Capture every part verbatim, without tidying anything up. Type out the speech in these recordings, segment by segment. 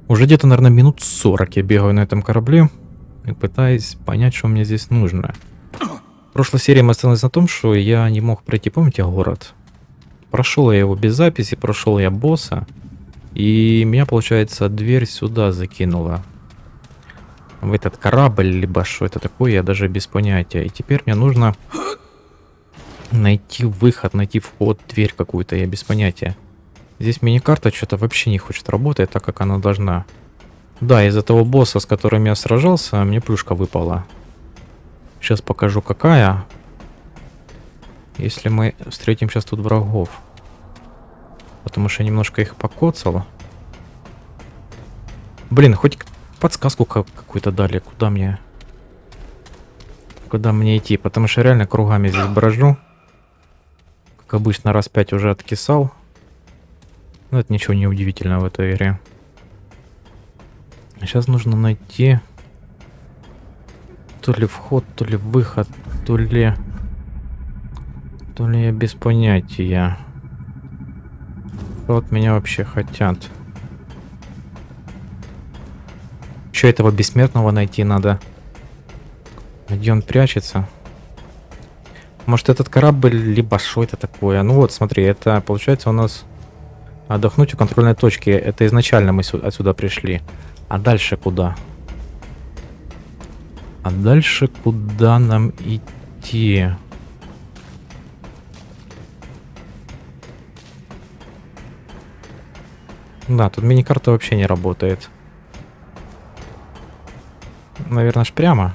Уже где-то, наверное, минут сорок я бегаю на этом корабле и пытаюсь понять, что мне здесь нужно. В прошлой серии мы остановились на том, что я не мог пройти, помните, город? Прошел я его без записи, прошел я босса, и меня, получается, дверь сюда закинула. В этот корабль, либо что это такое, я даже без понятия. И теперь мне нужно найти выход, найти вход, дверь какую-то, я без понятия. Здесь мини-карта что-то вообще не хочет работать так, как она должна. Да, из-за того босса, с которым я сражался, мне плюшка выпала. Сейчас покажу, какая. Если мы встретим сейчас тут врагов. Потому что я немножко их покоцал. Блин, хоть подсказку какую-то дали, куда мне... Куда мне идти, потому что реально кругами здесь брожу. Как обычно, раз пять уже откисал. Но это ничего не удивительного в этой игре. Сейчас нужно найти то ли вход, то ли выход, то ли... То ли я без понятия. Что от меня вообще хотят? Еще этого бессмертного найти надо. Где он прячется? Может, этот корабль, либо что это такое? Ну вот, смотри, это получается у нас отдохнуть у контрольной точки. Это изначально мы отсюда пришли. А дальше куда? А дальше куда нам идти? Да, тут мини-карта вообще не работает. Наверное, ж прямо.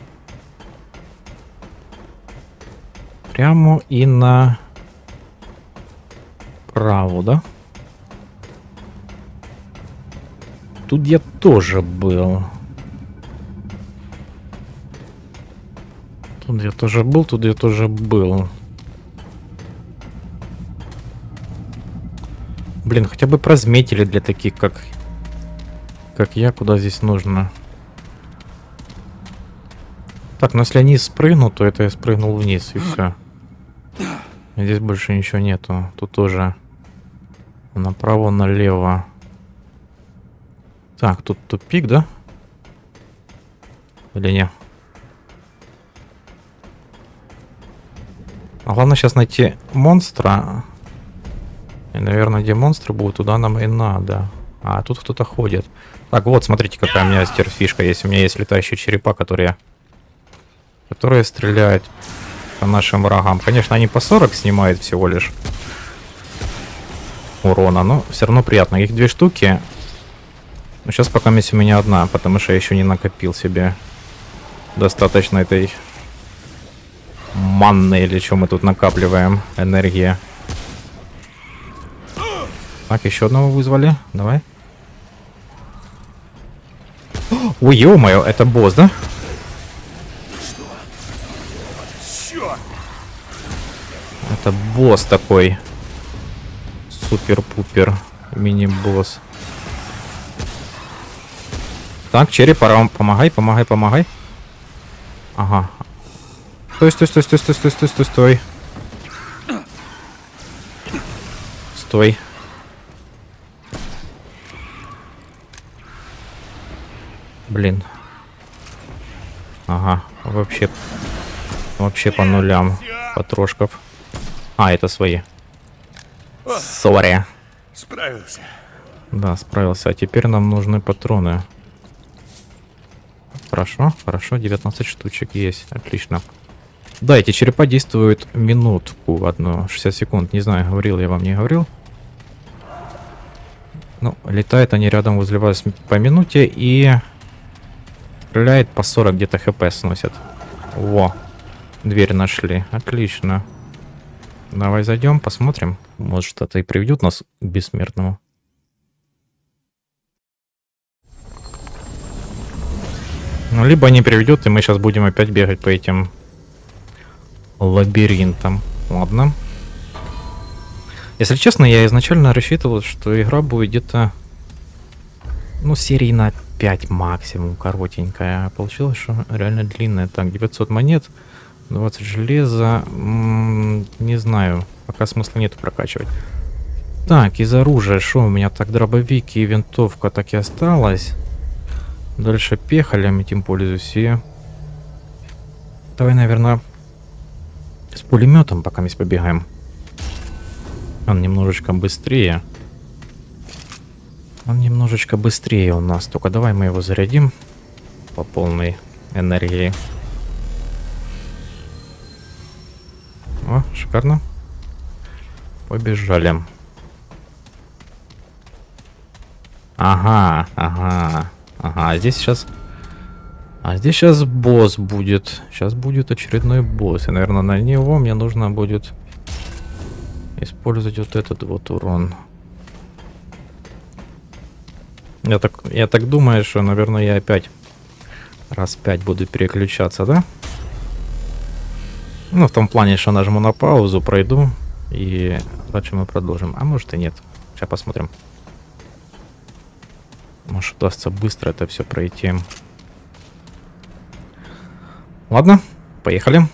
Прямо и на праву, да? Тут я тоже был. Тут я тоже был, тут я тоже был. Блин, хотя бы прозметили для таких, как... Как я, куда здесь нужно. Так, ну если они спрыгнут, то это я спрыгнул вниз, и все. Здесь больше ничего нету. Тут тоже направо, налево. Так, тут тупик, да? Или не? А главное сейчас найти монстра. И, наверное, где монстры будут, туда нам и надо. А, тут кто-то ходит. Так, вот, смотрите, какая у меня стерфишка есть. У меня есть летающие черепа, которые... Которые стреляют по нашим врагам. Конечно, они по сорок снимают всего лишь урона, но все равно приятно. Их две штуки. Но сейчас пока есть у меня одна, потому что я еще не накопил себе достаточно этой манны, или что мы тут накапливаем, энергии. Так, еще одного вызвали. Давай. Ой, ё-моё, это босс, да? Это босс такой. Супер-пупер. Мини-босс. Так, череп, пора, помогай, помогай, помогай. Ага. Стой, стой, стой, стой, стой, стой, стой, стой, стой. Стой. Блин. Ага, вообще... Вообще по нулям. Потрошков. А, это свои. Сори. Справился. Да, справился. А теперь нам нужны патроны. Хорошо, хорошо. девятнадцать штучек есть. Отлично. Да, эти черепа действуют минутку одну. шестьдесят секунд. Не знаю, говорил я вам, не говорил. Ну, летают они рядом, возле вас по минуте и... Стреляет по сорок где-то хп сносят. Во. Дверь нашли. Отлично. Давай зайдем, посмотрим. Может, что-то и приведет нас к бессмертному. Ну, либо не приведет, и мы сейчас будем опять бегать по этим лабиринтам. Ладно. Если честно, я изначально рассчитывал, что игра будет где-то... Ну, серии на пять максимум, коротенькая. А получилось, что реально длинная. Так, девятьсот монет. двадцать железа. М-м, не знаю. Пока смысла нету прокачивать. Так, из оружия, что у меня так дробовик и винтовка так и осталось. Дальше пехалем этим пользуюсь и... Давай, наверное, с пулеметом пока мы побегаем. Он немножечко быстрее. Он немножечко быстрее у нас. Только давай мы его зарядим по полной энергии. О, шикарно. Побежали. Ага, ага, ага. Здесь сейчас... А здесь сейчас босс будет. Сейчас будет очередной босс. И, наверное, на него мне нужно будет использовать вот этот вот урон. Я так, я так думаю, что, наверное, я опять раз пять буду переключаться, да? Ну, в том плане, что нажму на паузу, пройду, и дальше мы продолжим. А может и нет. Сейчас посмотрим. Может, удастся быстро это все пройти. Ладно, поехали.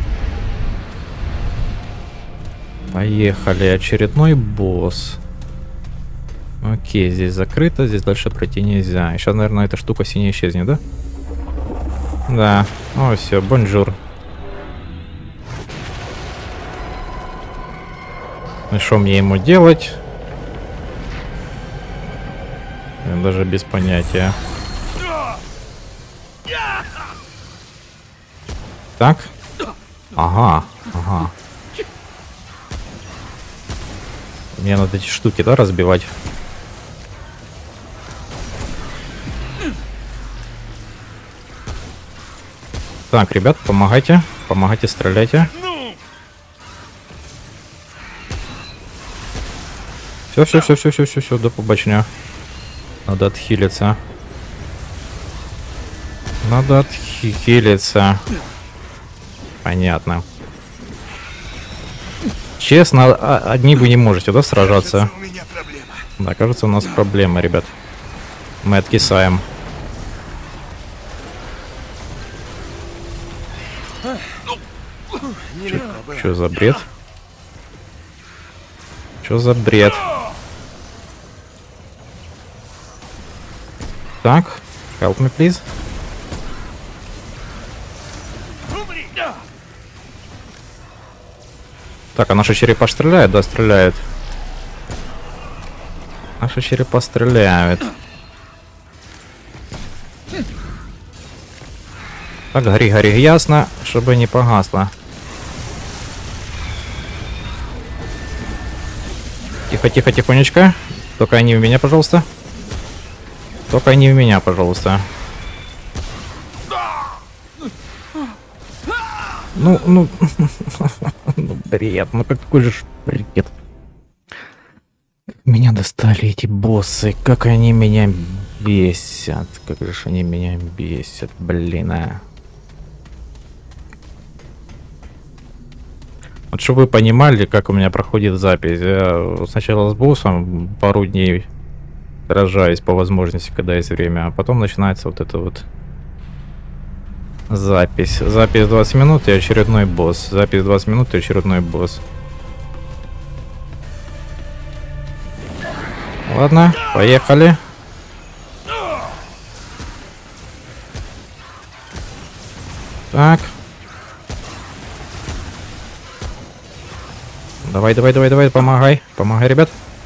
Поехали. Очередной босс. Окей, здесь закрыто, здесь дальше пройти нельзя. Сейчас, наверное, эта штука синяя исчезнет, да? Да. О, все, бонжур. И что мне ему делать? Я даже без понятия. Так. Ага, ага. Мне надо эти штуки, да, разбивать? Так, ребят, помогайте. Помогайте, стреляйте. Все, все, все, все, все, все, все, до побачення. Надо отхилиться. Надо отхилиться. Понятно. Честно, одни вы не можете, да, сражаться? Кажется, у меня проблема. Да, кажется, у нас проблема, ребят. Мы откисаем. Что за бред? Что за бред? Так, help me, please. Так, а наши черепа стреляют? Да, стреляют. Наши черепа стреляют. Так, гори, гори, ясно, чтобы не погасло. Тихо, тихо, тихонечко. Только не в меня, пожалуйста. Только не в меня, пожалуйста. Ну, ну, ну, бред, ну какой же бред. Меня достали эти боссы, как они меня бесят, как же они меня бесят, блин, а. Вот чтобы вы понимали, как у меня проходит запись. Я сначала с боссом пару дней сражаюсь по возможности, когда есть время, а потом начинается вот это вот запись. Запись двадцать минут и очередной босс. Запись двадцать минут и очередной босс. Ладно, поехали. Так. Давай, давай, давай, давай, помогай. Помогай, ребят.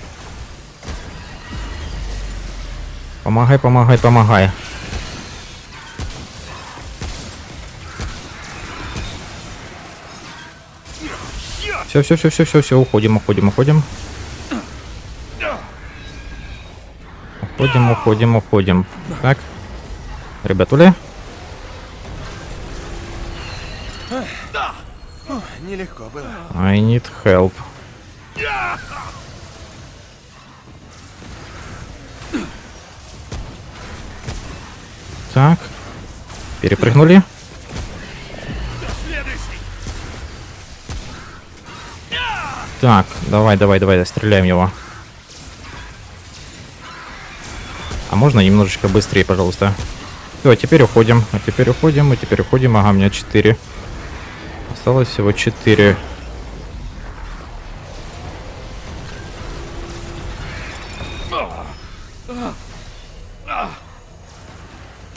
Помогай, помогай, помогай. Все, все, все, все, все, все, уходим, уходим, уходим. Уходим, уходим, уходим. Так. Ребятули. Нелегко было. I need help. Так. Перепрыгнули. Так, давай, давай, давай, стреляем его. А можно немножечко быстрее, пожалуйста? Все, а теперь уходим, а теперь уходим, а теперь уходим. Ага, у меня четыре. Осталось всего четыре.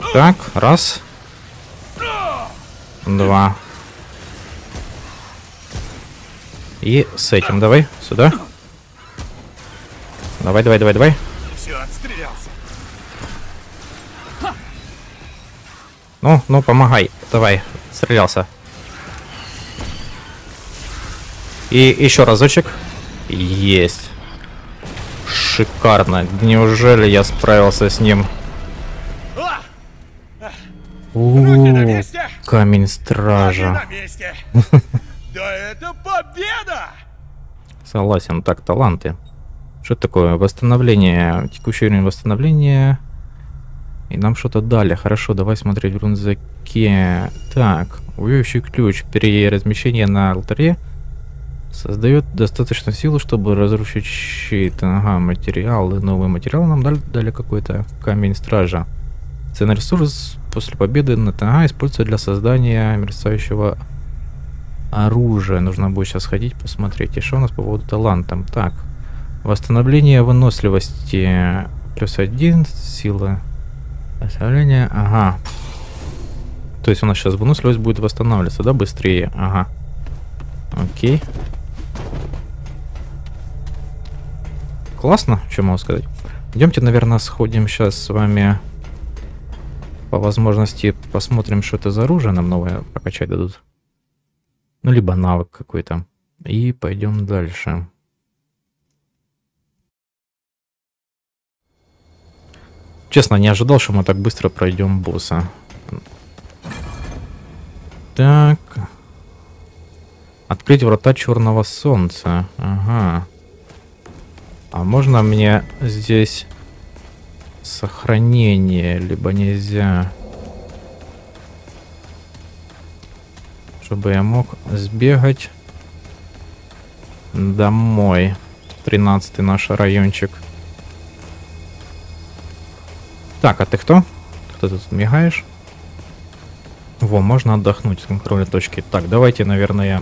Так, раз. Два. И с этим давай, сюда. Давай, давай, давай, давай. Все, отстрелялся. Ну, ну, помогай. Давай, стрелялся. И еще разочек. Есть. Шикарно. Неужели я справился с ним? А! У, на месте! камень Ноги стража. на месте. Да это победа! Согласен, так, таланты. Что такое? Восстановление. Текущее время восстановления. И нам что-то дали. Хорошо, давай смотреть в рюкзаке. Так, убивающий ключ. При размещении на алтаре создает достаточно силы, чтобы разрушить щит. Ага, материалы. Новый материал нам дали, дали какой-то. Камень стража. Ценный ресурс после победы на ТА используется для создания мерцающего оружия. Нужно будет сейчас ходить посмотреть. И что у нас по поводу талантов? Так, восстановление выносливости плюс один, сила восстановления. Ага. То есть у нас сейчас выносливость будет восстанавливаться, да, быстрее? Ага. Окей. Классно, что могу сказать. Идемте, наверное, сходим сейчас с вами. По возможности посмотрим, что это за оружие нам новое прокачать дадут. Ну, либо навык какой-то. И пойдем дальше. Честно, не ожидал, что мы так быстро пройдем босса. Так. Открыть врата черного солнца. Ага. А можно мне здесь сохранение, либо нельзя? Чтобы я мог сбегать домой. тринадцатый наш райончик. Так, а ты кто? Кто ты тут мигаешь? Во, можно отдохнуть с контрольной точки. Так, давайте, наверное,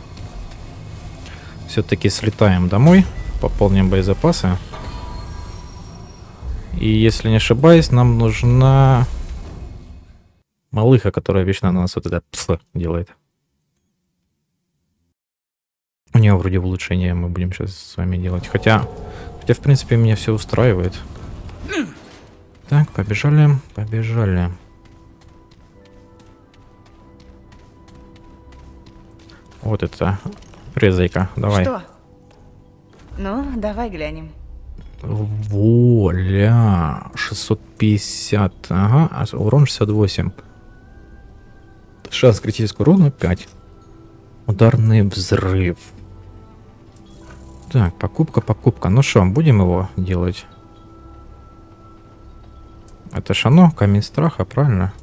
все-таки слетаем домой. Пополним боезапасы. И если не ошибаюсь, нам нужна малыха, которая вечно на нас вот это пс делает. У нее вроде улучшения мы будем сейчас с вами делать. Хотя, хотя в принципе, меня все устраивает. Так, побежали, побежали. Вот это. Резайка, давай. Что? Ну, давай глянем. Воля, шестьсот пятьдесят, ага, а урон шестьдесят восемь. Шанс критического урона пять. Ударный взрыв. Так, покупка, покупка. Ну что, будем его делать? Это ж оно, камень страха, правильно?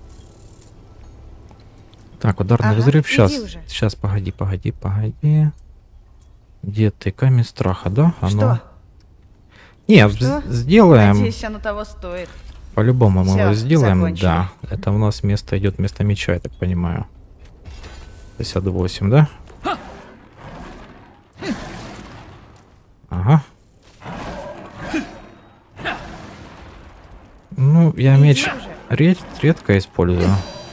Так, ударный Ага, взрыв. Сейчас, иди уже. сейчас, погоди, погоди, погоди. Где ты? Камень страха, да? Оно. Что? Нет, Что? сделаем. Надеюсь, оно того стоит. По-любому мы Всё, его сделаем. закончили. Да. Это у нас место идет вместо меча, я так понимаю. пятьдесят восемь, да? Ага. Ну, я Иди меч уже. ред- редко использую.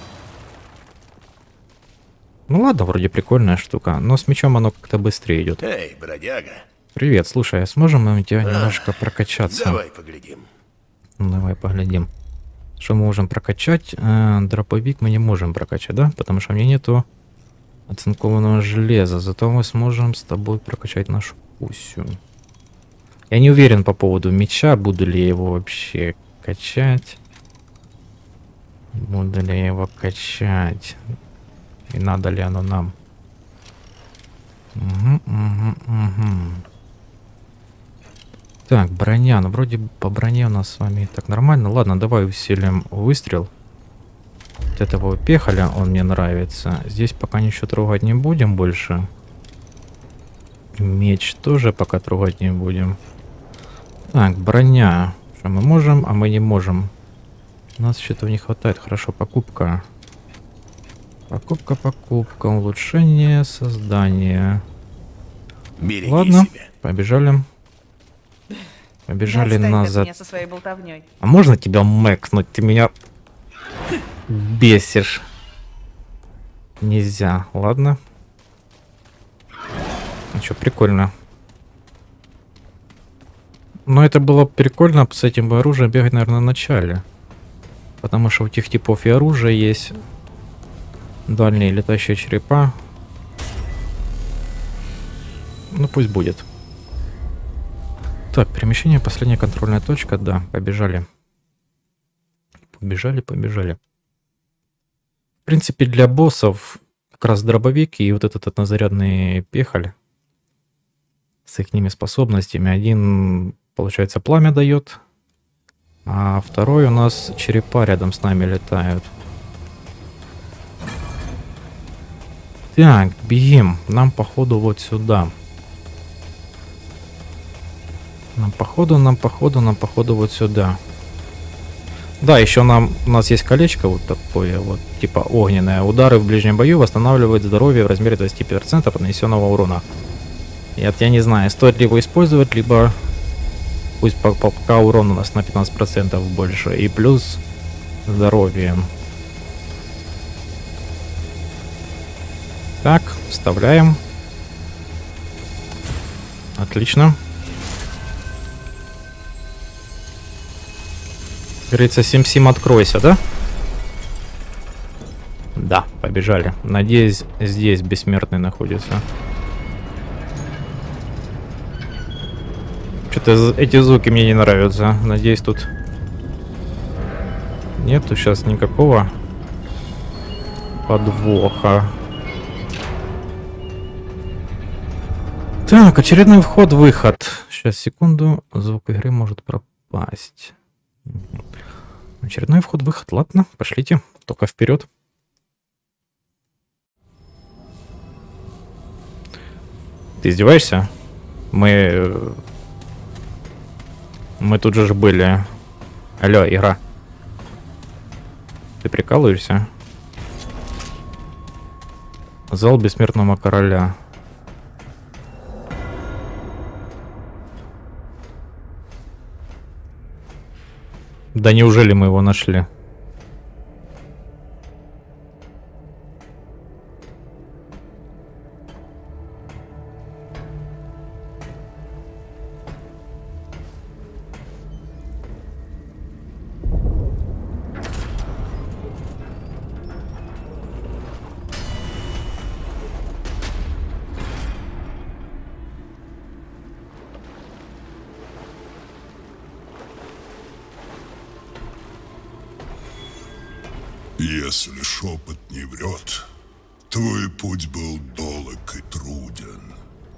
Ну ладно, вроде прикольная штука, но с мечом оно как-то быстрее идет. Эй, бродяга, Привет, слушай, а сможем мы у тебя немножко прокачаться? давай поглядим. Ну, давай поглядим. Что мы можем прокачать? Э, дроповик мы не можем прокачать, да? Потому что у меня нету оцинкованного железа. Зато мы сможем с тобой прокачать нашу Пусю. Я не уверен по поводу меча, буду ли я его вообще качать. Буду ли я его качать. И надо ли оно нам. Угу, угу, угу. Так, броня. Ну, вроде по броне у нас с вами так нормально. Ладно, давай усилим выстрел. Вот этого пехаля, он мне нравится. Здесь пока ничего трогать не будем больше. Меч тоже пока трогать не будем. Так, броня. Что мы можем, а мы не можем. У нас что-то не хватает. Хорошо, покупка. Покупка, покупка. Улучшение, создание. Береги Ладно, себя. побежали. Побежали Отстань ты от назад. меня со своей болтовней. А можно тебя мэкнуть? Ты меня Бесишь. Нельзя, ладно. Ну что, прикольно. Но это было прикольно с этим оружием бегать, наверное, в начале. Потому что у тех типов и оружия есть дальние летающие черепа. Ну пусть будет. Так, перемещение, последняя контрольная точка. Да, побежали. Побежали, побежали. В принципе, для боссов как раз дробовик и вот этот однозарядный пехаль с их способностями. Один, получается, пламя дает, а второй у нас черепа рядом с нами летают. Так, бегим. Нам, походу, вот сюда. Нам, походу, нам, походу, нам, походу, вот сюда. Да, еще нам, у нас есть колечко вот такое, вот, типа огненное. Удары в ближнем бою восстанавливают здоровье в размере двадцати пяти процентов от нанесенного урона. И вот я не знаю, стоит ли его использовать, либо пусть пока урон у нас на пятнадцать процентов больше. И плюс здоровье. Так, вставляем. Отлично. Говорится, Сим-Сим, откройся, да? Да, побежали. Надеюсь, здесь бессмертный находится. Что-то эти звуки мне не нравятся. Надеюсь, тут нету сейчас никакого подвоха. Так, очередной вход-выход. Сейчас, секунду. Звук игры может пропасть. Очередной вход-выход. Ладно, пошлите. Только вперед. Ты издеваешься? Мы... Мы тут же были. Алло, игра. Ты прикалываешься? Зал бессмертного короля. Да неужели мы его нашли? Если шепот не врет, твой путь был долг и труден.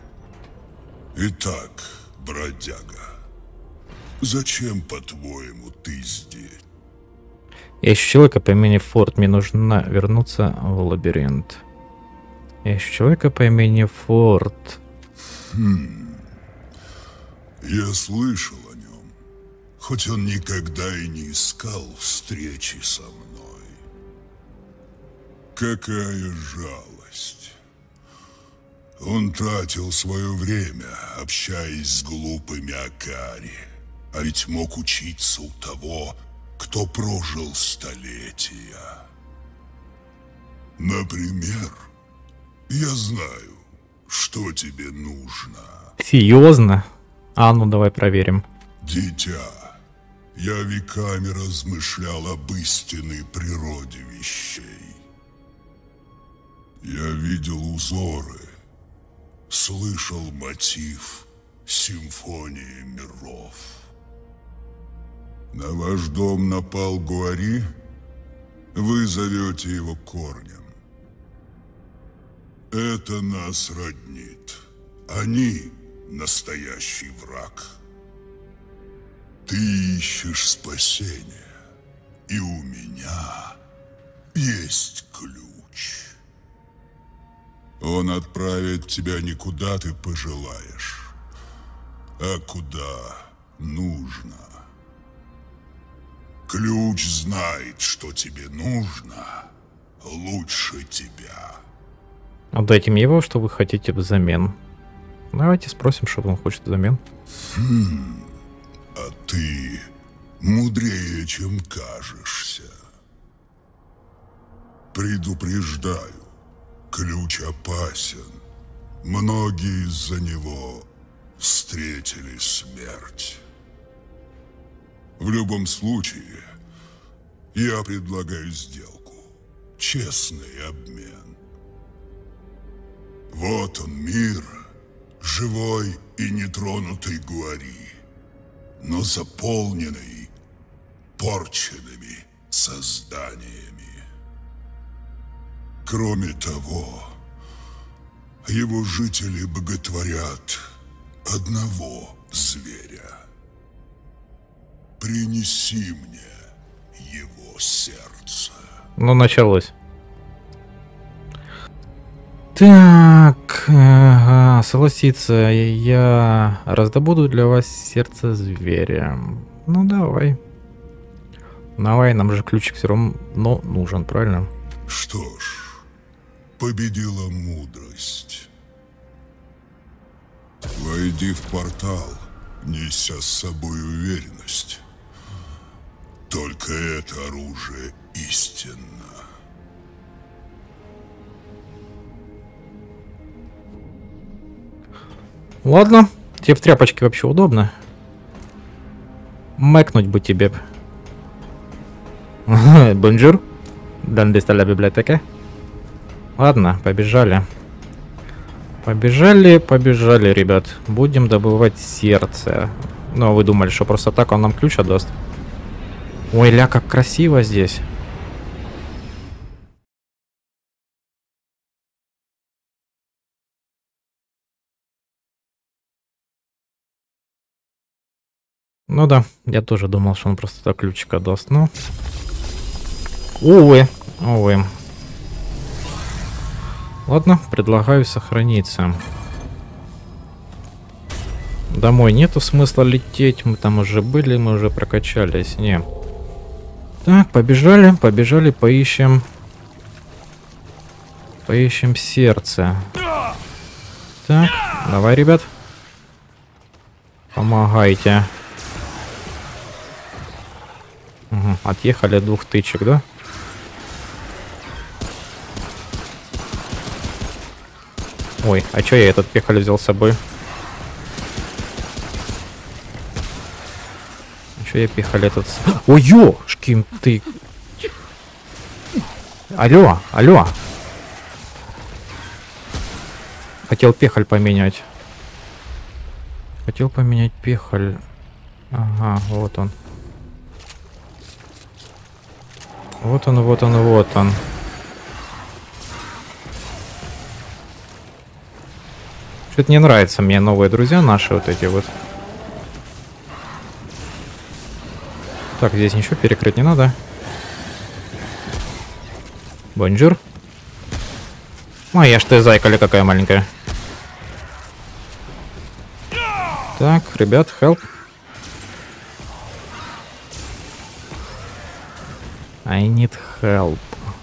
Итак, бродяга, зачем, по-твоему, ты здесь? Я ищу человека по имени Форд. Мне нужно вернуться в лабиринт. Я ищу человека по имени Форд. Хм. Я слышал о нем, хоть он никогда и не искал встречи со мной. Какая жалость. Он тратил свое время, общаясь с глупыми Акари. А ведь мог учиться у того, кто прожил столетия. Например, я знаю, что тебе нужно. Серьезно? А ну давай проверим. Дитя, я веками размышлял об истинной природе вещей. Я видел узоры, слышал мотив симфонии миров. На ваш дом напал Гуари, вы зовете его корнем. Это нас роднит. Они настоящий враг. Ты ищешь спасения, и у меня есть ключ. Он отправит тебя не куда ты пожелаешь, а куда нужно. Ключ знает, что тебе нужно лучше тебя. Отдайте мне его, что вы хотите взамен. Давайте спросим, что он хочет взамен. Хм, а ты мудрее, чем кажешься. Предупреждаю, ключ опасен. Многие из-за него встретили смерть. В любом случае, я предлагаю сделку. Честный обмен. Вот он, мир, живой и нетронутый Гуари, но заполненный порченными созданиями. Кроме того, его жители боготворят одного зверя. Принеси мне его сердце. Ну, началось. Так, ага, согласиться, я раздобуду для вас сердце зверя. Ну, давай. Давай, нам же ключик все равно нужен, правильно? Что ж, победила мудрость. Войди в портал, неся с собой уверенность. Только это оружие истинно. Ладно, тебе в тряпочке вообще удобно. Мэкнуть бы тебе. Бонжур. Донde está la библиотека? Ладно, побежали. Побежали, побежали, ребят. Будем добывать сердце. Ну, вы думали, что просто так он нам ключ отдаст? Ой, ля, как красиво здесь. Ну да, я тоже думал, что он просто так ключик отдаст, но... Увы, увы. Ладно, предлагаю сохраниться. Домой нету смысла лететь, мы там уже были, мы уже прокачались, не. Так, побежали, побежали, поищем... Поищем сердце. Так, давай, ребят. Помогайте. Угу, отъехали от двух тычек, да? Ой, а чё я этот пехаль взял с собой? Чё я пехаль этот... Ой, ёшкин ты... Алло, алло. Хотел пехаль поменять. Хотел поменять пехаль. Ага, вот он. Вот он, вот он, вот он. Что-то не нравится мне новые друзья наши вот эти вот. Так, здесь ничего перекрыть не надо. Бонжур. Моя ж ты зайка какая маленькая. Так, ребят, help. I need help.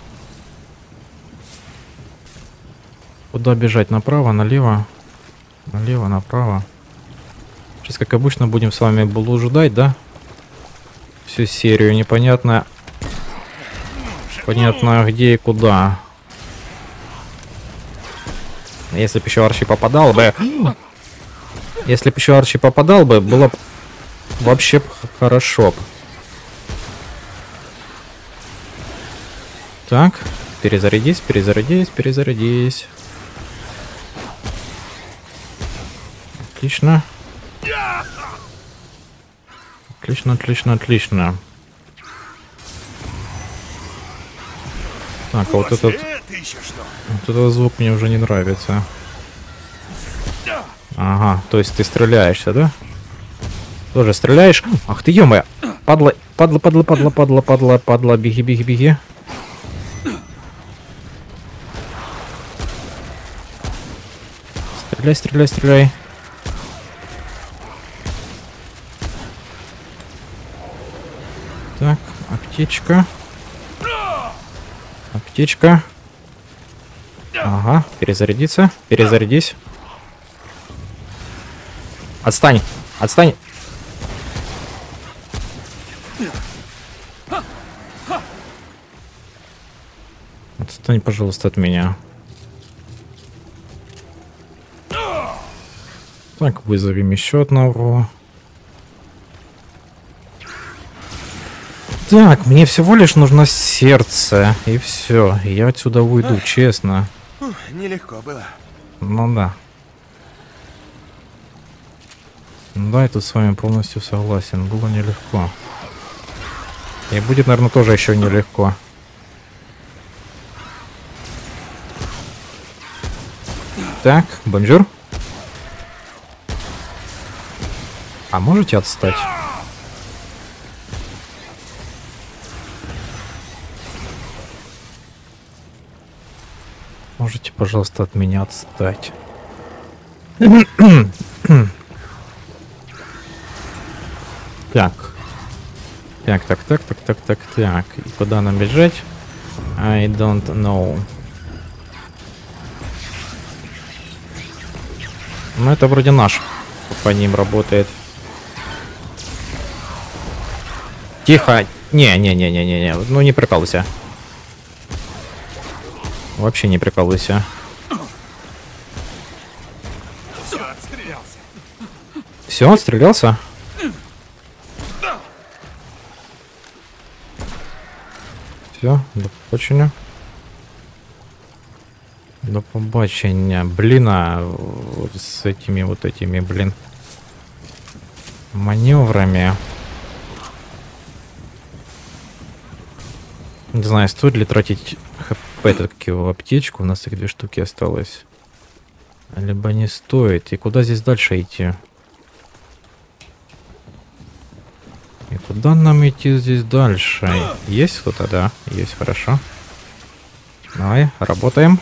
Куда бежать? Направо, налево? Налево, направо. Сейчас, как обычно, будем с вами блуждать, да? Всю серию непонятно. Понятно, где и куда. Если бы еще Арчи попадал бы... Если бы еще Арчи попадал бы, было бы вообще хорошо. Так, перезарядись, перезарядись, перезарядись. Отлично. Отлично, отлично, отлично. Так, а вот этот... Вот этот звук мне уже не нравится. Ага, то есть ты стреляешься, да? Тоже стреляешь? Ах ты, ё-моё! Падла, падла, падла, падла, падла, падла, падла, беги, беги, беги. Стреляй, стреляй, стреляй. Так, аптечка. Аптечка. Ага, перезарядиться. Перезарядись. Отстань. Отстань. Отстань, пожалуйста, от меня. Так, вызовем еще одного. Так, мне всего лишь нужно сердце. И все. Я отсюда уйду, честно. Фух, нелегко было. Ну да. Да, я тут с вами полностью согласен. Было нелегко. И будет, наверное, тоже еще нелегко. Так, бонжур. А можете отстать? Можете, пожалуйста, от меня отстать? Так. Так, так, так, так, так, так, так. И куда нам бежать? I don't know. Ну, это вроде наш. По ним работает. Тихо. Не-не-не-не-не. Ну, не прикалывайся. Вообще не прикалывайся. Все, отстрелялся. Все, отстрелялся? Все, до побачення. До побачення. Блин, а с этими вот этими, блин, маневрами. Не знаю, стоит ли тратить хп, это как его, аптечку, у нас их две штуки осталось. Либо не стоит. И куда здесь дальше идти? И куда нам идти здесь дальше? Есть кто-то? Да, есть, хорошо. Давай, работаем.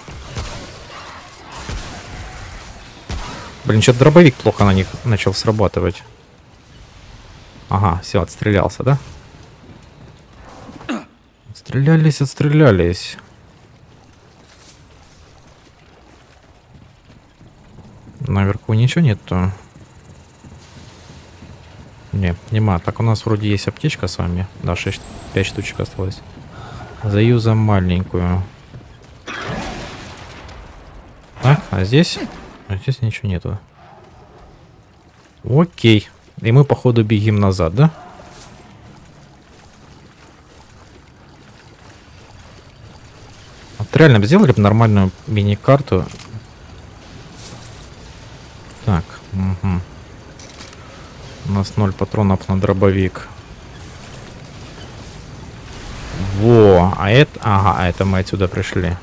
Блин, что-то дробовик плохо на них начал срабатывать. Ага, все, отстрелялся, да? Отстрелялись, отстрелялись. Наверху ничего нету. Не, нема. Так, у нас вроде есть аптечка с вами. Да, шесть, пять штучек осталось. Заюзаем маленькую. Так, а здесь? А здесь ничего нету. Окей. И мы, походу, бегим назад, да? Вот реально сделали бы нормальную мини-карту. Так, угу. У нас ноль патронов на дробовик. Во, а это... Ага, а это мы отсюда пришли.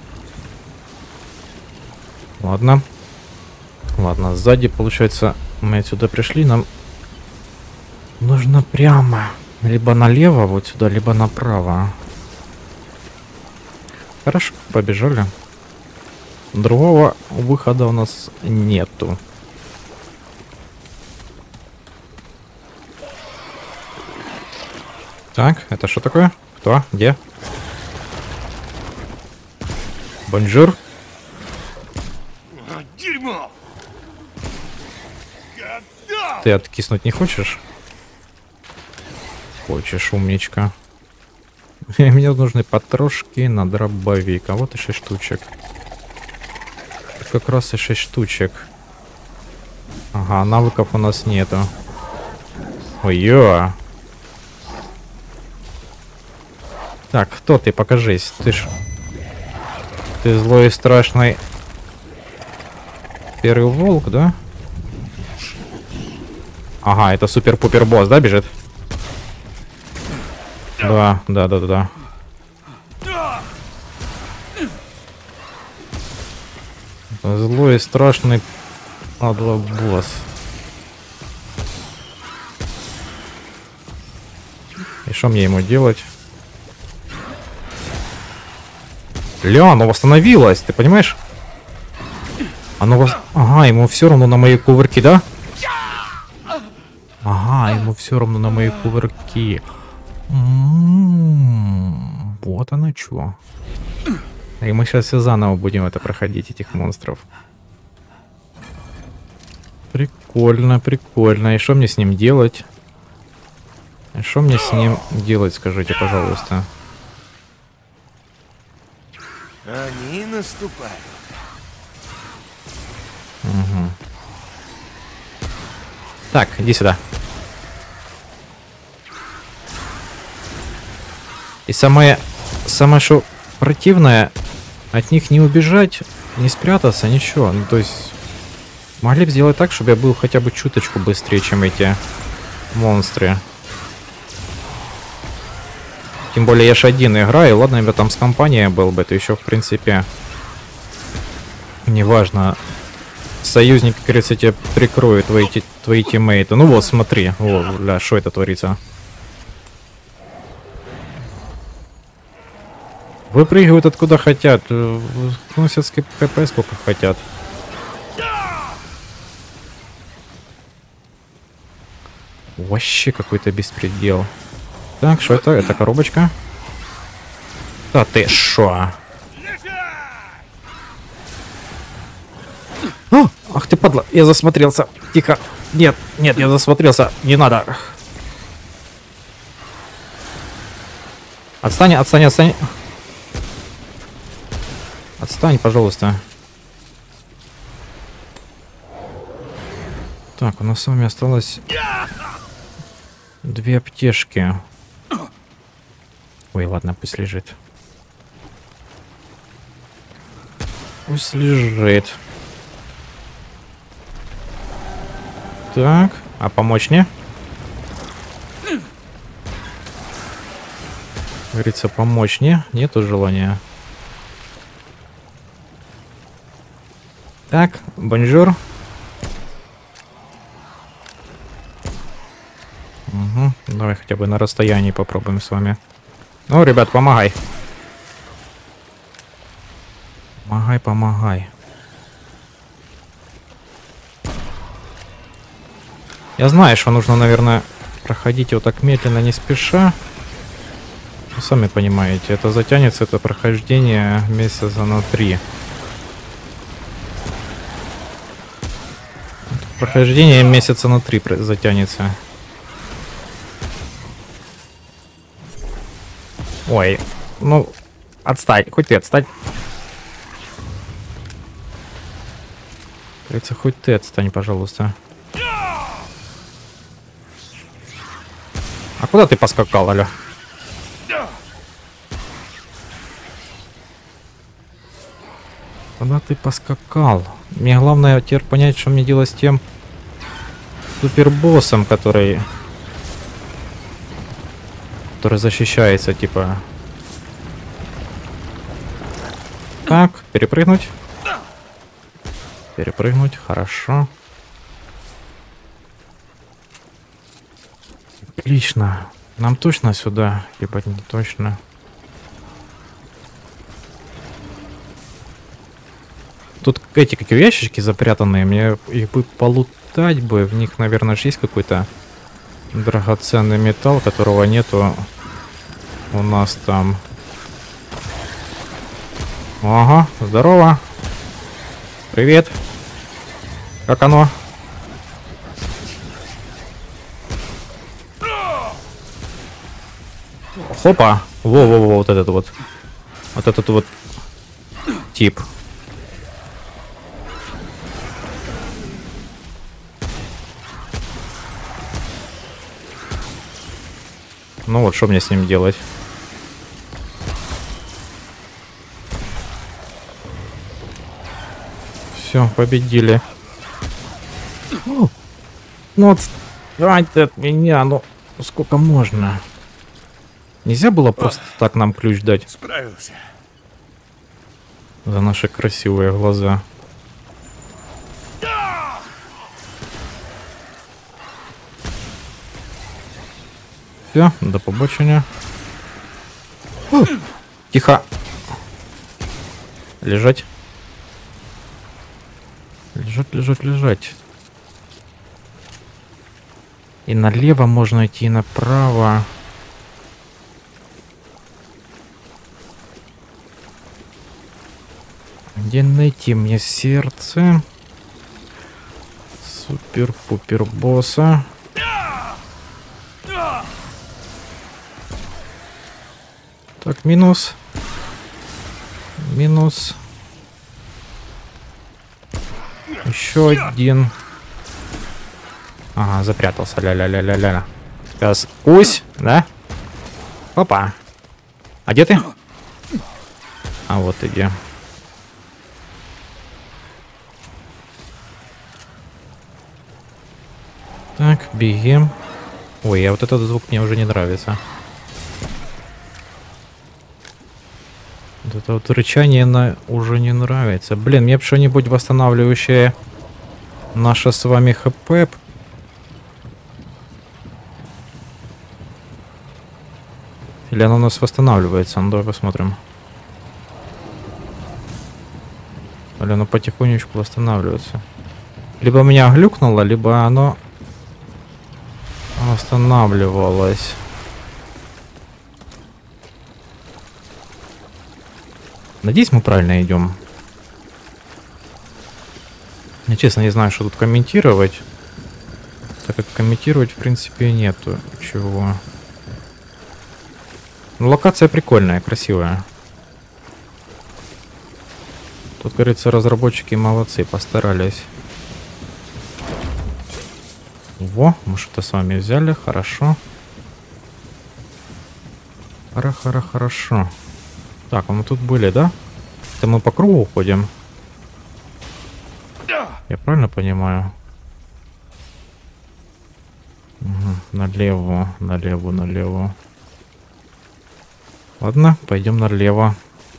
Ладно. Ладно, сзади, получается, мы отсюда пришли. Нам нужно прямо. Либо налево вот сюда, либо направо. Хорошо, побежали. Другого выхода у нас нету. Так, это что такое? Кто? Где? Бонжур. Дерьмо! Готов! Ты откиснуть не хочешь? Хочешь, умничка. Мне нужны потрошки на дробовик. А вот и шесть штучек. Как раз и шесть штучек. Ага, навыков у нас нету. Ой-ё. Так, кто ты? Покажись. Ты ж... Ты злой и страшный первый волк, да? Ага, это супер-пупер босс, да, бежит? Да, да, да, да, да. Злой и страшный адло босс. И что мне ему делать? Ля, оно восстановилось, ты понимаешь? Оно вос... Ага, ему все равно на мои кувырки, да? Ага, ему все равно на мои кувырки. М-м-м, вот оно чё. И мы сейчас все заново будем это проходить, этих монстров. Прикольно, прикольно. И что мне с ним делать? И что мне с ним делать, скажите, пожалуйста. Они наступают. Угу. Так, иди сюда. И самое, самое что противное, от них не убежать, не спрятаться, ничего. Ну, то есть, могли бы сделать так, чтобы я был хотя бы чуточку быстрее, чем эти монстры. Тем более я ж один играю, ладно, я там с компанией был бы, это еще, в принципе, неважно. Союзник, как говорится, тебя прикроют, твои, твои тиммейты. Ну вот, смотри, вот, бля, что это творится. Выпрыгивают откуда хотят, носят с КП сколько хотят. Вообще какой-то беспредел. Так, что это? Это коробочка. Да ты шо? О, ах ты падла, я засмотрелся. Тихо. Нет, нет, я засмотрелся. Не надо. Отстань, отстань, отстань. Отстань, пожалуйста. Так, у нас с вами осталось две аптешки. Ой, ладно, пусть лежит. Пусть лежит. Так, а помочь мне? Говорится, помочь мне? Нету желания. Так, бонжур. Угу, давай хотя бы на расстоянии попробуем с вами. Ну, ребят, помогай. Помогай, помогай. Я знаю, что нужно, наверное, проходить его так медленно, не спеша. Вы сами понимаете, это затянется, это прохождение месяца на три. Прохождение месяца на три затянется. Ой, ну, отстань, хоть ты отстань. Кажется, хоть ты отстань, пожалуйста. А куда ты поскакал, алё? Куда ты поскакал? Мне главное теперь понять, что мне делать с тем супербоссом, который... который защищается, типа... Так, перепрыгнуть. Перепрыгнуть, хорошо. Отлично. Нам точно сюда, либо не точно. Тут эти какие ящички запрятанные, мне их бы полутать бы, в них, наверное, же есть какой-то драгоценный металл, которого нету у нас там. Ага, здорово. Привет. Как оно? Хопа. Во-во-во, вот этот вот. Вот этот вот тип. Ну вот, что мне с ним делать? Все, победили. О, ну отстань ты от меня, ну сколько можно? Нельзя было просто так нам ключ дать? Справился. За наши красивые глаза. Все, до побачення. О, тихо. Лежать. Лежать, лежать, лежать. И налево можно идти, и направо. Где найти мне сердце? Супер-пупер босса. Так, минус. Минус. Еще один. Ага, запрятался. Ля-ля-ля-ля-ля. Сейчас. Кусь, да? Опа. А где ты? А вот ты где. Так, бегем. Ой, а вот этот звук мне уже не нравится. Вот это вот рычание на... уже не нравится. Блин, мне бы что-нибудь восстанавливающее наше с вами хп. Или оно у нас восстанавливается? Ну давай посмотрим. Или оно потихонечку восстанавливается. Либо меня глюкнуло, либо оно восстанавливалось. Надеюсь, мы правильно идем. Я честно не знаю, что тут комментировать. Так как комментировать, в принципе, нету чего. Ну, локация прикольная, красивая. Тут, говорится, разработчики молодцы, постарались. Во, мы что-то с вами взяли, хорошо. Хара-хара, хорошо. Так, а мы тут были, да? Это мы по кругу ходим? Я правильно понимаю? Угу. Налево, налево, налево. Ладно, пойдем налево.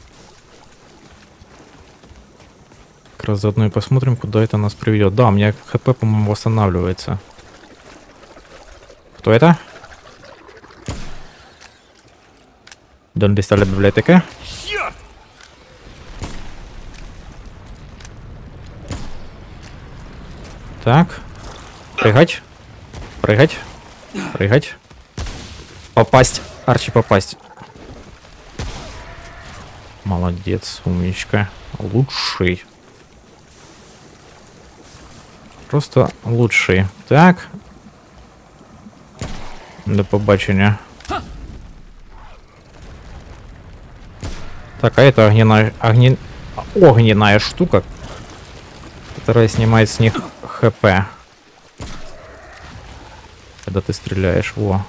Как раз заодно и посмотрим, куда это нас приведет. Да, у меня хп, по-моему, восстанавливается. Кто это? Donde está la biblioteca? Так. Прыгать. Прыгать. Прыгать. Попасть. Арчи, попасть. Молодец, умничка. Лучший. Просто лучший. Так. До побачення. Так, а это огненная, огне... огненная штука, которая снимает с них хп. Когда ты стреляешь. Во.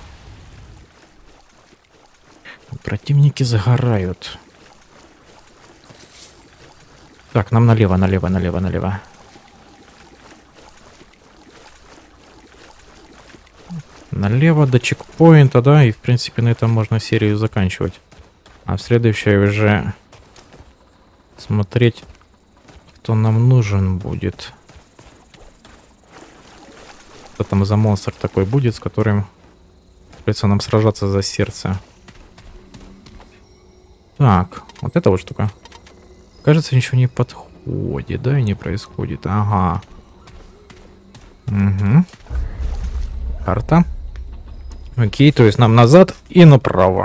Противники загорают. Так, нам налево, налево, налево, налево. Налево до чекпоинта, да, и в принципе на этом можно серию заканчивать. А в следующей уже смотреть, кто нам нужен будет. Что там за монстр такой будет, с которым придется нам сражаться за сердце. Так, вот эта вот штука. Кажется, ничего не подходит, да, и не происходит. Ага. Угу. Карта. Окей, то есть нам назад и направо.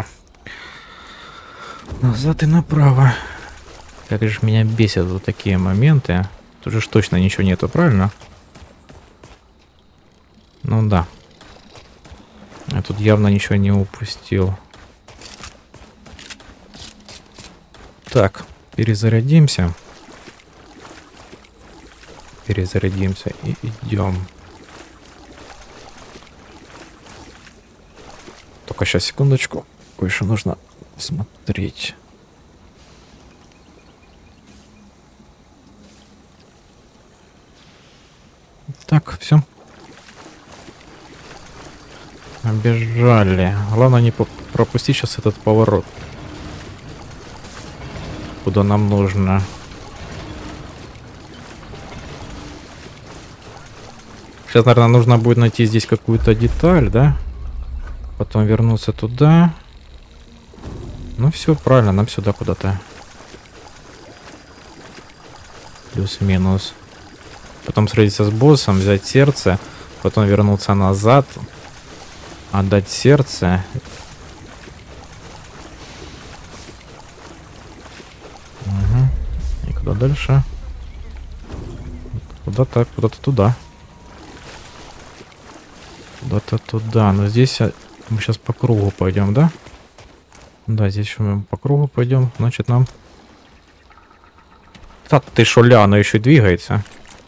Назад и направо. Как же меня бесят вот такие моменты. Тут же точно ничего нету, правильно? Ну да. Я тут явно ничего не упустил. Так, перезарядимся. Перезарядимся и идем. Только сейчас, секундочку. Кое-что нужно смотреть. Так, все. Обежали. Главное не пропустить сейчас этот поворот. Куда нам нужно. Сейчас, наверное, нужно будет найти здесь какую-то деталь, да? Потом вернуться туда. Ну все, правильно, нам сюда куда-то. Плюс-минус. Потом встретиться с боссом, взять сердце. Потом вернуться назад. Отдать сердце. Угу. И куда дальше? Куда-то, куда-то туда. Куда-то туда. Но здесь мы сейчас по кругу пойдем, да? Да, здесь мы по кругу пойдем. Значит, нам Та ты шо, ля, оно еще двигается.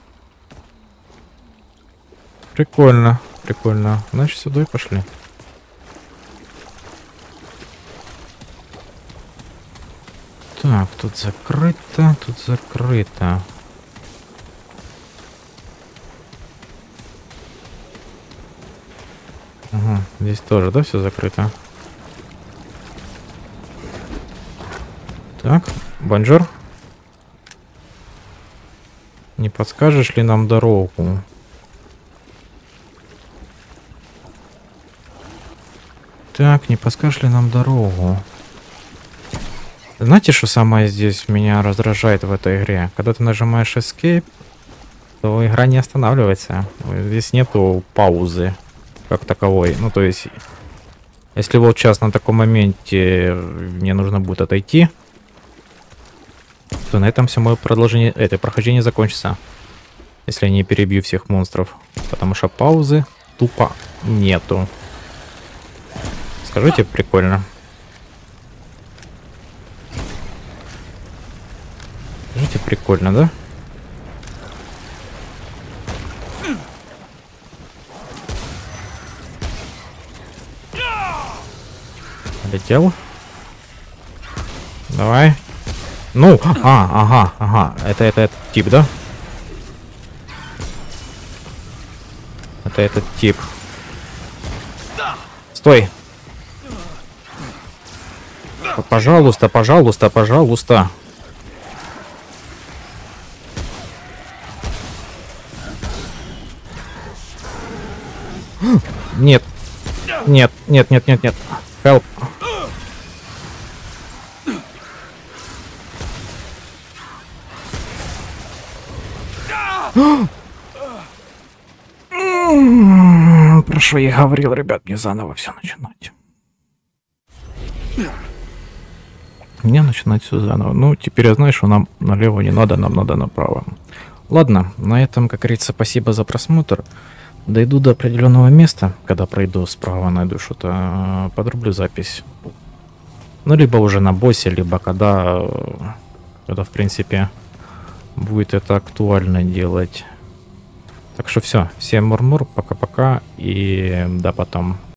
Прикольно, прикольно. Значит, сюда и пошли. Так, тут закрыто, тут закрыто. Ага, здесь тоже, да, все закрыто? Так, бонжур. Не подскажешь ли нам дорогу? Так, не подскажешь ли нам дорогу? Знаете, что самое здесь меня раздражает в этой игре? Когда ты нажимаешь Escape, то игра не останавливается. Здесь нету паузы как таковой. Ну, то есть, если вот сейчас на таком моменте мне нужно будет отойти, то на этом все мое продолжение, это прохождение закончится. Если я не перебью всех монстров. Потому что паузы тупо нету. Скажите, прикольно. Скажите, прикольно, да? Летел. Давай. Ну, а, ага, ага. Это, это этот тип, да? Это этот тип. Стой. Пожалуйста, пожалуйста, пожалуйста. Нет. Нет, нет, нет, нет, нет. Help. Про что я говорил, ребят, мне заново все начинать. Мне начинать все заново. Ну, теперь я знаю, что нам налево не надо, нам надо направо. Ладно, на этом, как говорится, спасибо за просмотр. Дойду до определенного места, когда пройду справа, найду что-то, подрублю запись. Ну, либо уже на боссе, либо когда, когда в принципе, будет это актуально делать. Так что все, всем мур-мур, пока-пока и до потом.